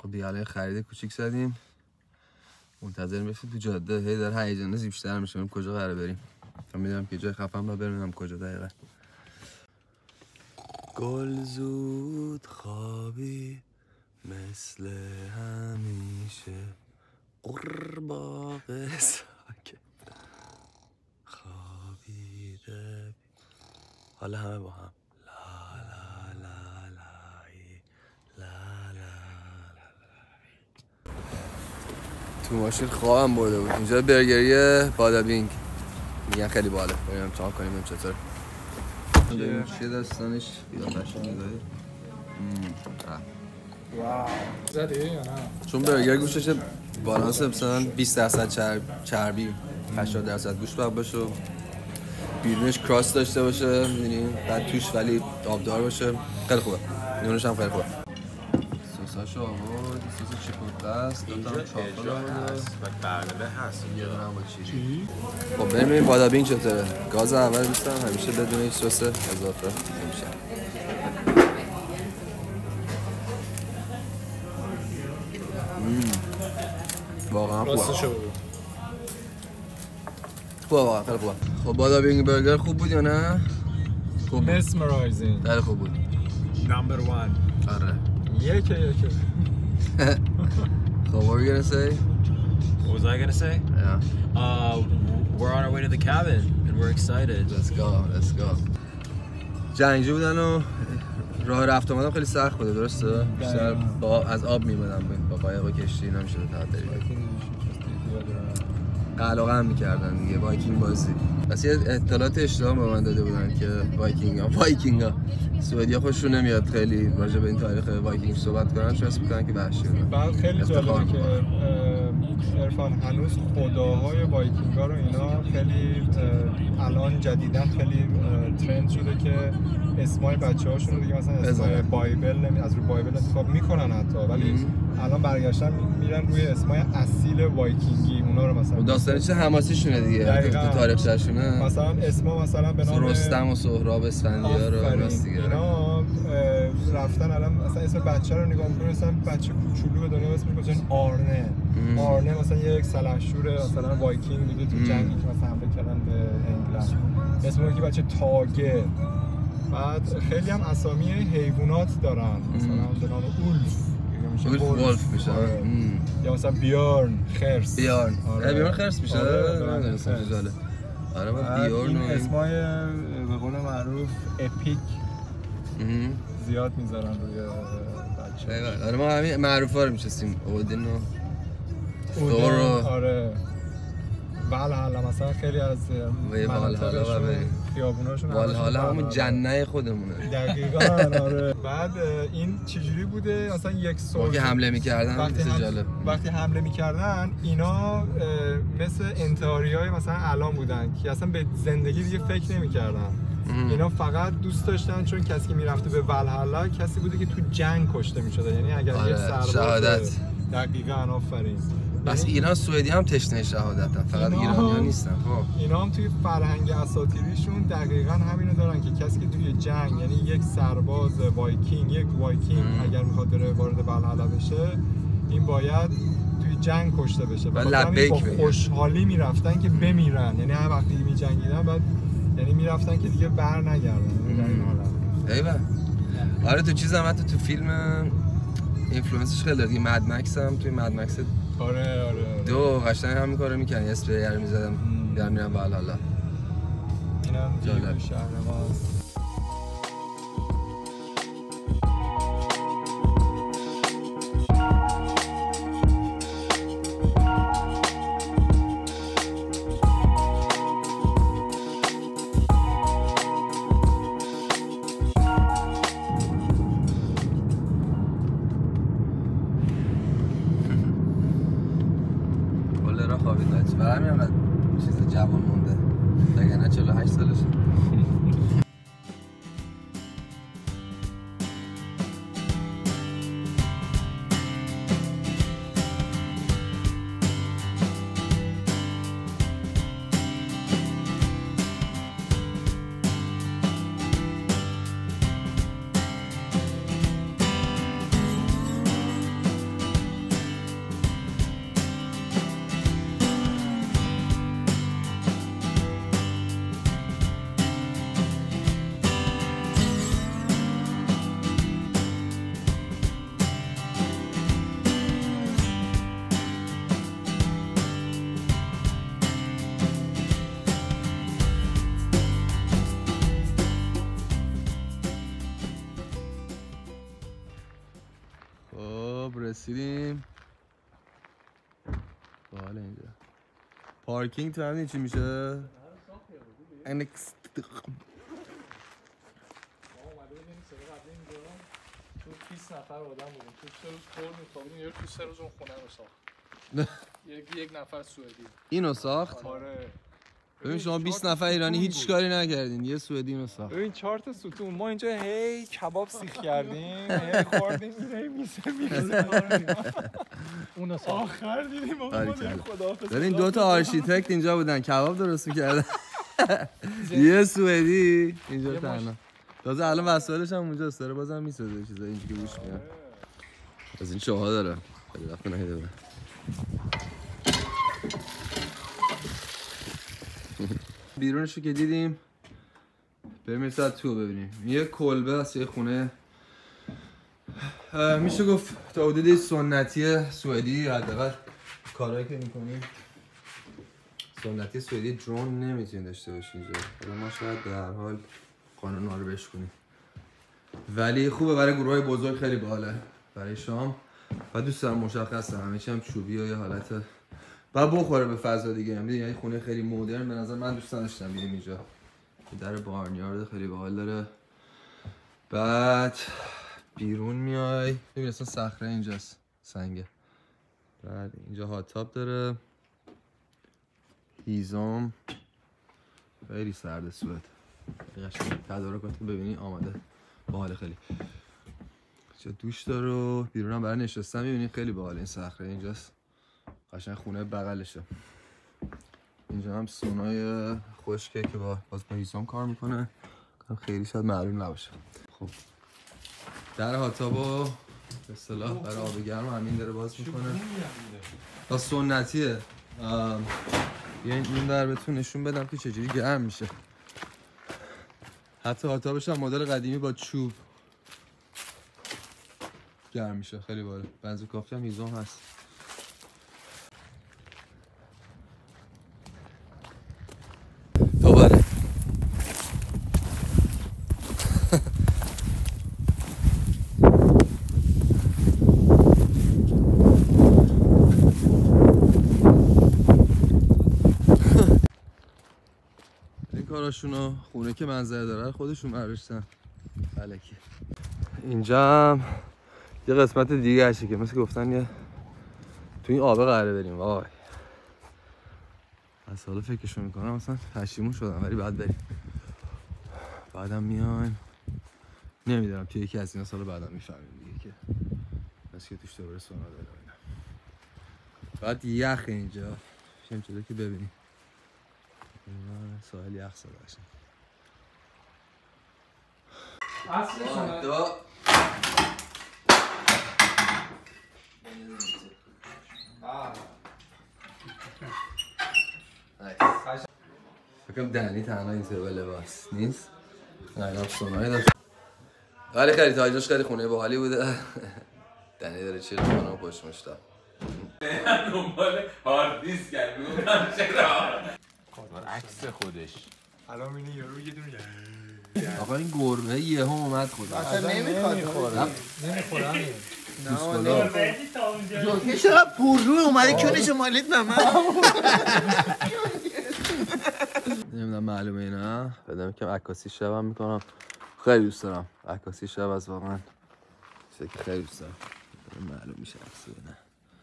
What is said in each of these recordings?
خب دیگه الان خرید کوچیک زدیم، منتظر میشیم تو جاده. هی داره هیجان بیشتر میشه. بریم کجا قراره بریم؟ من میدونم که جای خفن با بریم کجا دقیقا. گل زود خوابی مثل همیشه، قرباغ ساکت خوابیده. حالا همه با هم لا لا لا لا لا لا. تو ماشین خوابم برده بود. اینجا برگری بادابینگ میگن خیلی باله. بریم امتحان کنیم این چطوره. چیه داستانش؟ قیافش نگاهی. واو زدی یا نه؟ چون برگر گوشتش بالانس مثلا 20% چربی 80% گوشت باید باشه، بیرونش کراس داشته باشه میدونی، بعد توش ولی آبدار باشه. خیلی خوبه. نونش هم خیلی خوبه. سساشو آورد، سس چیپوتله است، دوتا هم چافل هست و برنامه هست. یه دونه هم با چیزی. خب بریم این بادابینگ چطوره. گاز اول دوستم همیشه بدون هیچ سس اضافه نمیشه. واقعا خوبه. خوبه واقعا خیلی خوبه. خب بادابینگ برگر خوب بود یا نه؟ خوب بود. مسمرایزینگ. خیلی خوب بود. Number 1. آره. یکه. So what were you gonna say? What was I gonna say? Yeah. We're on our way to the cabin and we're excited. Let's go. جنگجو بودن و راه رفت آمدم خیلی سخت بوده درسته؟ بیشتر از آب میمدم با قایق و کشتی نمیشه تعطیلی. قلقم میکردن دیگه وایکینگ بازی. پس یه اطلاعات اشتباه به من داده بودن که وایکینگا سوئدیا خوششون نمیاد خیلی راجع به این تاریخ وایکینگ صحبت کنن، چون اسم میکنن که وحشی بودن. بعد خیلی جالبه که عرفان هنوز خداهای وایکینگا رو اینا خیلی الان جدیدن خیلی ترند شده که اسمای بچه‌هاشون رو دیگه مثلا اسمای بایبل از رو بایبل انتخاب میکنن حتی، ولی الان برگشتن میرن روی اسمای اصیل وایکینگی اونا رو مثلا. داستان چیز حماسی دیگه تو تاریخچه‌شونه. مثلا اسما مثلا به نام رستم و سهراب اسفندیار رو راست دیگه. اینا رفتن الان مثلا اسم بچه رو نگاه می‌کنن مثلا بچه کوچولو به دنیا اسمش گذاشتن آرنه مثلا یک سلحشور مثلا وایکینگ بوده تو جنگی که مثلا حمله کردن به انگلند. اسمش که بچه تاگه. بعد خیلی هم اسامی حیوانات دارن مثلا به نام ولف میشه. یا مثلا بیارن خرس. بیارن خرس میشه. آره با بیارن این اسمای به قول معروف اپیک زیاد میذارن روی بچه. آره ما همین معروفا رو میشستیم اودین و ثور و آره والهالا مثلا خیلی از مناطقشون خیابوناشون والهالا همون جنه خودمونه دقیقاً. آره بعد این چجوری بوده مثلا یک سوژه که حمله میکردن وقتی حمله میکردن اینا مثل انتحاریای مثلا الان بودن که اصلا به زندگی دیگه فکر نمیکردن. اینا فقط دوست داشتن چون کسی که میرفته به والهالا کسی بوده که تو جنگ کشته میشده، یعنی اگر یک سرباز شهادت. دقیقاً آفرین. بس اینا سوئدی هم تشنه شهادتن، فقط ایرانی‌ها نیستن. خب اینا هم توی فرهنگ اساطیریشون دقیقاً همینو دارن که کسی که توی جنگ یعنی یک سرباز وایکینگ اگر میخواد بره وارد والهالا بشه این باید توی جنگ کشته بشه. و لبیک با خوشحالی میرفتن که بمیرن، یعنی هر وقتی میجنگیدن بعد یعنی میرفتن که دیگه بر نگردن در این حالت. ایول. آره تو چیز هم تو فیلم اینفلوئنسش خیلی دیگه مد مکس هم توی مد مکس آره دو قشنگ همین کارو میکنن، اسپری رو میزدم دارم میرم والهالا. اینم جالب شهر ماست. برای همین انقدر چیز جوان مونده، وگرنه 48 سالشه. رسیدیم. بالا اینجا پارکینگ تو همین چی میشه؟ تو 20 نفر آدم بودیم تو 3 روز کور می‌خوابیدیم یه تو 3 روز اون خونه رو ساخت یک نفر سوئدی اینو ساخت؟ آره ببین شما 20 نفر ایرانی هیچ کاری نکردین یه سوئدی اینو ساخت. ببین 4 تا ستون ما اینجا هی کباب سیخ کردیم هی خوردیم هی میسه اونو ساخت آخر دیدیم آقا خداحافظ. ببین 2 تا آرشیتکت اینجا بودن کباب درست می‌کردن یه سوئدی اینجا تنها. تازه الان وسایلش هم اونجا استاره بازم میسازه چیزا اینجوری که گوش میاد. از این چاها داره. خیلی وقت نهیده بود. بیرونشو که دیدیم بریم یه تو ببینیم. یه کلبه هست یه خونه میشه گفت تا حدود سنتی سوئدی حداقل کارهایی که میکنیم سنتی سوئدی درون نمیتونید داشته باشین اینجا. ما شاید در حال قانونا رو بشکنیم ولی خوبه برای گروهای بزرگ خیلی باحاله برای شام و دوست دارم مشخصه همه چی هم چوبی و یه حالت بعد بخوره به فضا دیگه. یعنی خونه خیلی مدرن به نظر من دوست داشتم بیریم اینجا. در بارنیارد خیلی باحال داره. بعد بیرون میای ببین اصلا صخره اینجاست سنگه. بعد اینجا هات تاپ داره هیزم خیلی سرد سوئد قشنگ تدارکات رو ببینی آماده باحال خیلی. چه دوش داره بیرون هم برای نشستن میبینی خیلی باحال. این صخره اینجاست قشنگ خونه بغلشه. اینجا هم سونای خشکه که باز با هیزم کار میکنه خیلی شاید معلوم نباشه. خب در هاتابو به اصطلاح برای آب گرم همین داره باز میکنه تا سنتیه. یعنی این در بهتون نشون بدم که چجوری گرم میشه. حتی هاتابش هم مدل قدیمی با چوب گرم میشه خیلی بالا. بنزین کافی هم هیزم هست. دوباره این کاراشونو خونه که منظره داره خودشون برداشتن الکی. اینجا هم یه قسمت دیگه هشه که مثل گفتن یه تو این آبه قراره بریم. وای از حالا فکرشو میکنم مثلا پشیمون شدم ولی بعد بریم. بعدم میایم نمیدونم توی یکی از اینا سال بعدم میفهمیم دیگه که بس که توش دوباره سونا داره اینا. بعد یخ اینجا شیم چیزا که ببینیم ساحل یخ زده باشه. فکرم دنی تنها این سر لباس نیست. نه اینا سونای داشت ولی خیلی تاجش خیلی خونه باحالی بوده. دنی داره چیز میکنه و پشت مشتا دنبال هارد دیسک کرد میگفتم چرا عکس خودش الان میبینی یارو یه دونه آقا این گربه یه هم اومد خدا اصلا نمیخوره جوکه چقدر پر روی اومده کونش مالیت به من نمیدونم معلومه اینا بدم کم عکاسی شب هم میکنم. خیلی دوست دارم عکاسی شب از واقعا چیزی که خیلی دوست دارم. معلوم میشه عکسی نه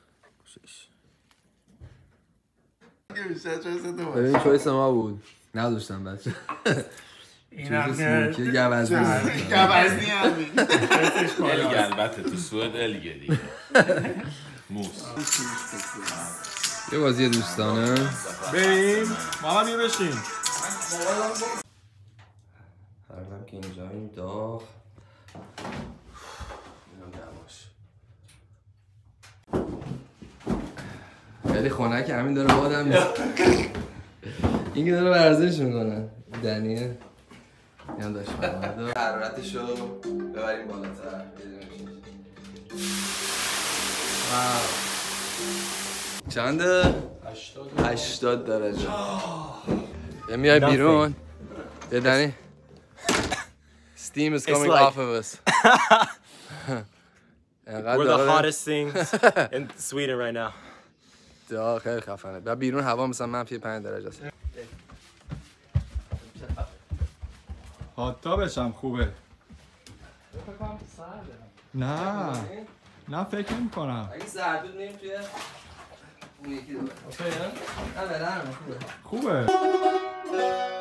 خوشش ببین چویس ما بود نداشتم بچه این هم که گوزنی همین الگه البته تو سوئد الگه دیگه موس یه بازی دوستانه بریم ماما بیا بشین. هردم که اینجا این داغ اینم دماش خیلی خنک همین داره بادم میاد. این که داره ورزش میکنه دنیه این داشت فرمده حرارتشو ببریم بالاتر. چنده؟ 80 درجه. یه میای بیرون یه دنی steam is coming off of us. We're the hottest things in Sweden right now. دا خیلی خفنه. بعد بیرون هوا مثلا منفی 5 درجه است. حتی بشم خوبه. نه نه فکر نمی کنم. اگه سردود نیم توی اون یکی دوباره. خوبه؟ نه خوبه. خوبه.